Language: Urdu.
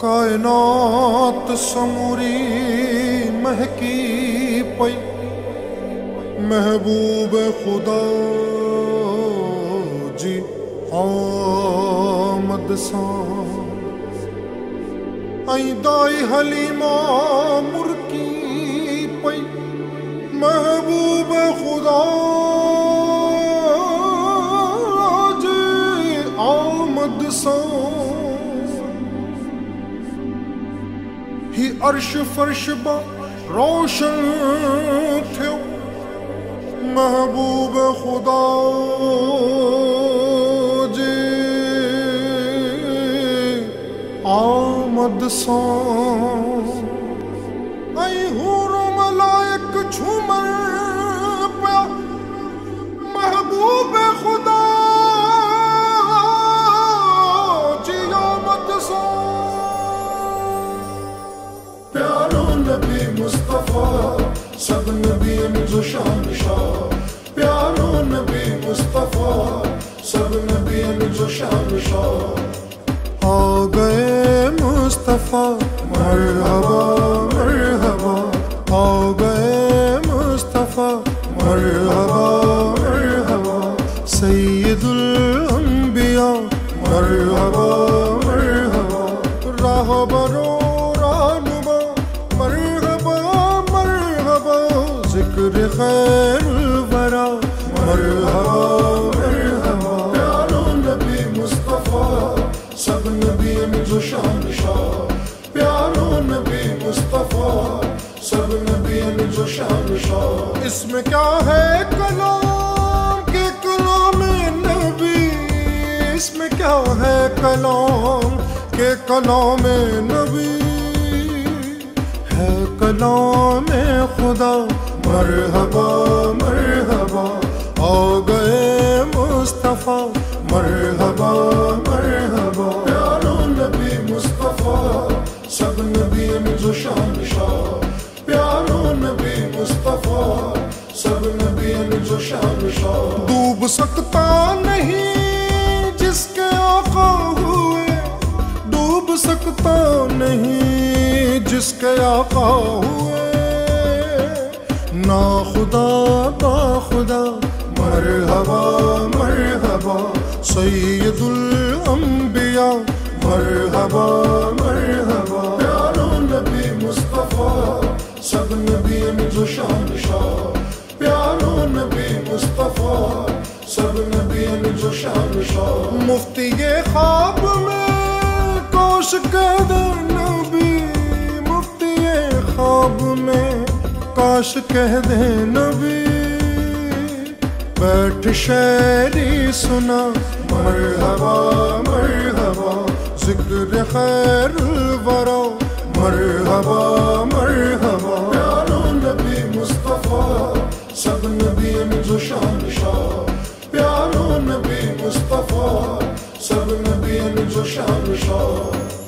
کائنات سموری مہکی پئی محبوب خدا جی آمد سان این دائی حلیمہ مرکی پئی محبوب خدا جی آمد سان ہی عرش فرش با روشن تھیو محبوب خدا جی آمد سان ای حور و ملائک جھومر پیا محبوب خدا جی آمد سان پیارو نبی مصطفیٰ سب نبیوں جو شان شاہ پیارو نبی مصطفیٰ سب نبیوں جو شان شاہ آ گئے مصطفیٰ مرحبا مرحبا آ گئے مصطفیٰ مرحبا مرحبا سید الانبیاء مرحبا مرحبا راہبرو رہنما مرحبا مرحبا ذکر خیر الورا مرحبا مرحبا پیارو نبی مصطفیٰ سب نبیوں جو شان شاہ پیارو نبی مصطفیٰ سب نبیوں جو شان شاہ اس میں کیا ہے کلام کے کلام نبی اس میں کیا ہے کلام کے کلام نبی ہے کلام خدا مرحبا مرحبا آ گئے مصطفیٰ مرحبا مرحبا پیارو نبی مصطفیٰ سب نبیوں جو شان شاہ پیارو نبی مصطفیٰ سب نبیوں جو شان شاہ ڈوب سکتا نہیں جس کے آقا ہوئے ڈوب سکتا نہیں جس کے آقا ہوئے نا خدا با خدا مرحبا مرحبا سید الانبیاء مرحبا مرحبا پیارو نبی مصطفیٰ سب نبیوں جو شان شاہ پیارو نبی مصطفیٰ سب نبیوں جو شان شاہ مفتی خواب میں کوش کہہ دے نبی مفتی خواب میں کاش کہہ دے نبی بیٹھ شاعری سنا مرحبا مرحبا ذکر خیر الورا مرحبا مرحبا پیارو نبی مصطفیٰ سب نبیوں جو شان شاہ پیارو نبی مصطفیٰ سب نبیوں جو شان شاہ